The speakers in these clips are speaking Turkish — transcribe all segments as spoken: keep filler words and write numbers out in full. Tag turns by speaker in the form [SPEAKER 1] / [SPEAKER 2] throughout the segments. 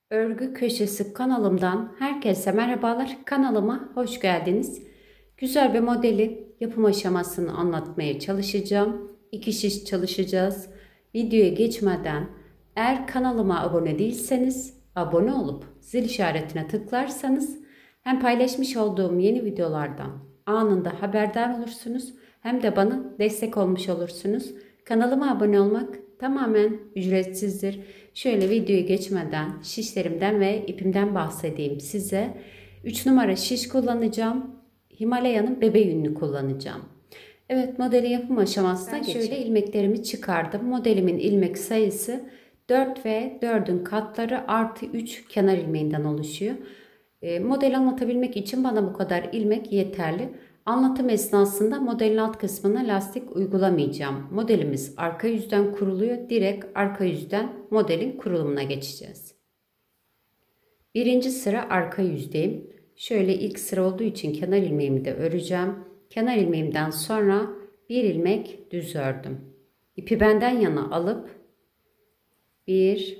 [SPEAKER 1] Örgü Köşesi kanalımdan herkese merhabalar. Kanalıma hoş geldiniz. Güzel bir modeli yapım aşamasını anlatmaya çalışacağım. İki şiş çalışacağız. Videoya geçmeden eğer kanalıma abone değilseniz abone olup zil işaretine tıklarsanız hem paylaşmış olduğum yeni videolardan anında haberdar olursunuz hem de bana destek olmuş olursunuz. Kanalıma abone olmak tamamen ücretsizdir. Şöyle videoya geçmeden şişlerimden ve ipimden bahsedeyim size. üç numara şiş kullanacağım. Himalaya'nın bebe yününü kullanacağım. Evet, modeli yapım aşamasına geçelim. Şöyle ilmeklerimi çıkardım. Modelimin ilmek sayısı dört ve dördün katları artı üç kenar ilmeğinden oluşuyor. E, modeli anlatabilmek için bana bu kadar ilmek yeterli. Anlatım esnasında modelin alt kısmına lastik uygulamayacağım. Modelimiz arka yüzden kuruluyor. Direkt arka yüzden modelin kurulumuna geçeceğiz. Birinci sıra arka yüzdeyim. Şöyle ilk sıra olduğu için kenar ilmeğimi de öreceğim. Kenar ilmeğimden sonra bir ilmek düz ördüm. İpi benden yana alıp bir,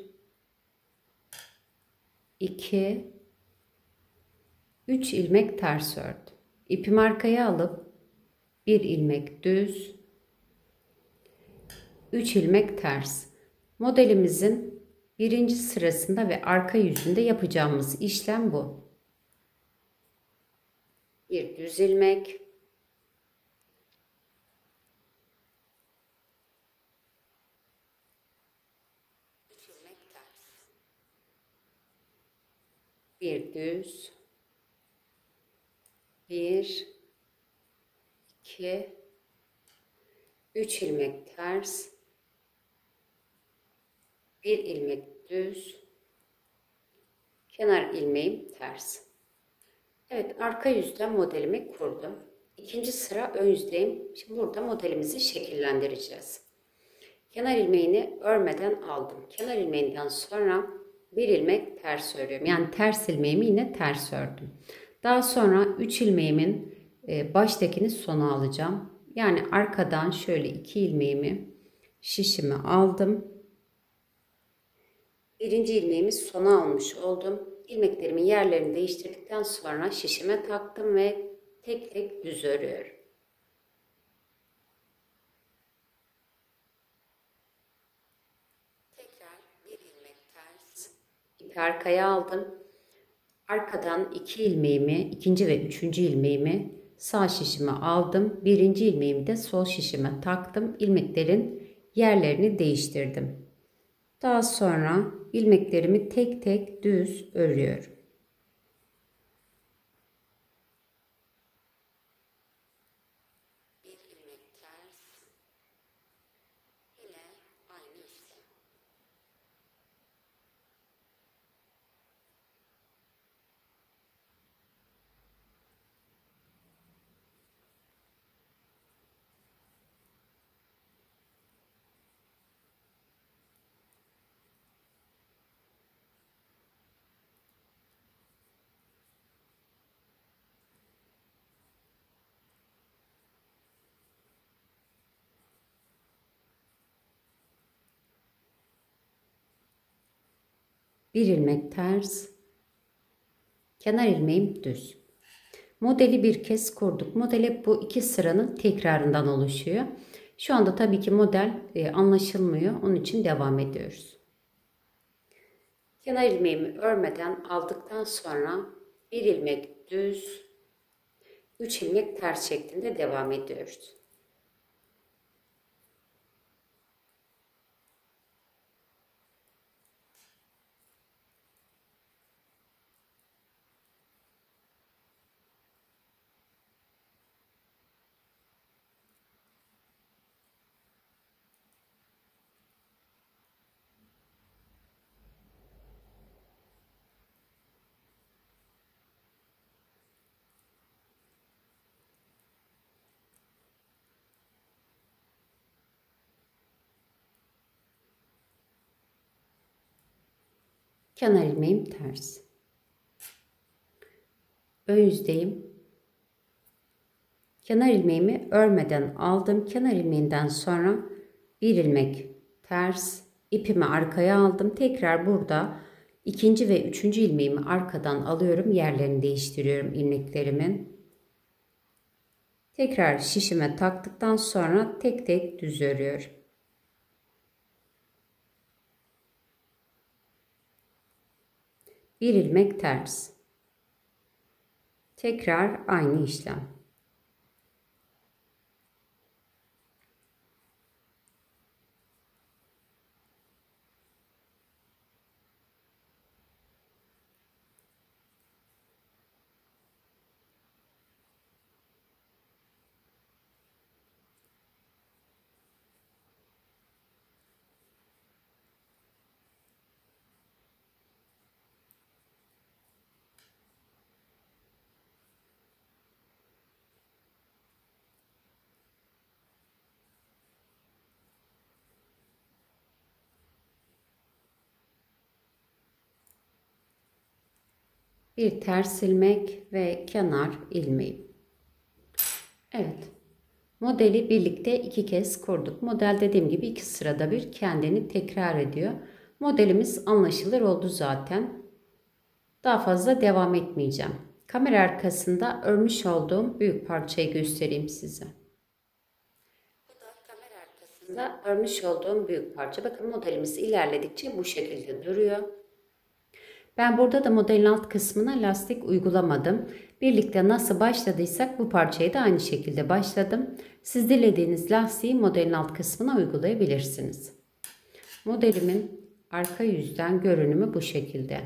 [SPEAKER 1] iki, üç ilmek ters ördüm. İpimi arkaya alıp bir ilmek düz, üç ilmek ters. Modelimizin birinci sırasında ve arka yüzünde yapacağımız işlem bu. Bir düz ilmek, üç ilmek ters, bir düz, bir, iki, üç ilmek ters, bir ilmek düz, kenar ilmeğim ters. Evet, arka yüzden modelimi kurdum. İkinci sıra ön yüzdeyim. Şimdi burada modelimizi şekillendireceğiz. Kenar ilmeğini örmeden aldım. Kenar ilmeğinden sonra bir ilmek ters örüyorum. Yani ters ilmeğimi yine ters ördüm. Daha sonra üç ilmeğimin baştakini sona alacağım. Yani arkadan şöyle iki ilmeğimi şişimi aldım. Birinci ilmeğimi sona almış oldum. İlmeklerimin yerlerini değiştirdikten sonra şişime taktım ve tek tek düz örüyorum. Tekrar bir ilmek ters. İpi arkaya aldım. Arkadan iki ilmeğimi, ikinci ve üçüncü ilmeğimi sağ şişime aldım. Birinci ilmeğimi de sol şişime taktım. İlmeklerin yerlerini değiştirdim. Daha sonra ilmeklerimi tek tek düz örüyorum. Bir ilmek ters. Yine aynı işlem. Bir ilmek ters, kenar ilmeğim düz. Modeli bir kez kurduk. Model hep bu iki sıranın tekrarından oluşuyor. Şu anda tabii ki model e, anlaşılmıyor. Onun için devam ediyoruz. Kenar ilmeğimi örmeden aldıktan sonra bir ilmek düz, üç ilmek ters şeklinde devam ediyoruz. Kenar ilmeğim ters. Ön yüzdeyim. Kenar ilmeğimi örmeden aldım. Kenar ilmeğinden sonra bir ilmek ters, ipimi arkaya aldım. Tekrar burada İkinci ve üçüncü ilmeğimi arkadan alıyorum. Yerlerini değiştiriyorum ilmeklerimin. Tekrar şişime taktıktan sonra tek tek düz örüyorum. Bir ilmek ters. Tekrar aynı işlem. Bir ters ilmek ve kenar ilmeği. Evet. Modeli birlikte iki kez kurduk. Model dediğim gibi iki sırada bir kendini tekrar ediyor. Modelimiz anlaşılır oldu zaten. Daha fazla devam etmeyeceğim. Kamera arkasında örmüş olduğum büyük parçayı göstereyim size. Bu da kamera arkasında örmüş olduğum büyük parça. Bakın modelimiz ilerledikçe bu şekilde duruyor. Ben burada da modelin alt kısmına lastik uygulamadım. Birlikte nasıl başladıysak bu parçayı da aynı şekilde başladım. Siz dilediğiniz lastiği modelin alt kısmına uygulayabilirsiniz. Modelimin arka yüzden görünümü bu şekilde.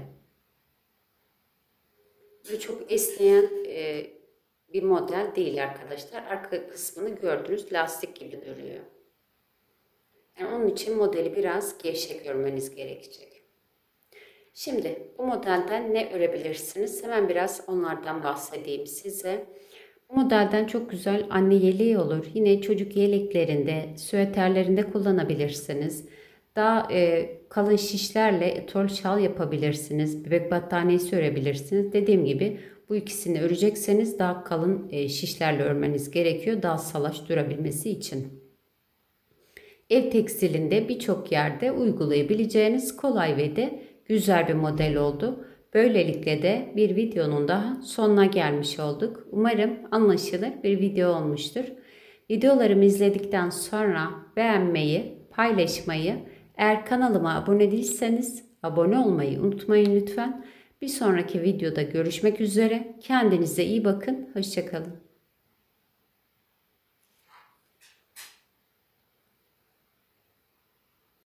[SPEAKER 1] Ve çok esneyen e, bir model değil arkadaşlar. Arka kısmını gördünüz, lastik gibi duruyor. Yani onun için modeli biraz gevşek örmeniz gerekecek. Şimdi bu modelden ne örebilirsiniz? Hemen biraz onlardan bahsedeyim size. Bu modelden çok güzel anne yeleği olur. Yine çocuk yeleklerinde, süeterlerinde kullanabilirsiniz. Daha e, kalın şişlerle etol şal yapabilirsiniz. Bebek battaniyesi örebilirsiniz. Dediğim gibi bu ikisini örecekseniz daha kalın e, şişlerle örmeniz gerekiyor. Daha salaş durabilmesi için. Ev tekstilinde birçok yerde uygulayabileceğiniz kolay ve de güzel bir model oldu. Böylelikle de bir videonun daha sonuna gelmiş olduk. Umarım anlaşılır bir video olmuştur. Videolarımı izledikten sonra beğenmeyi, paylaşmayı, eğer kanalıma abone değilseniz abone olmayı unutmayın lütfen. Bir sonraki videoda görüşmek üzere. Kendinize iyi bakın. Hoşça kalın.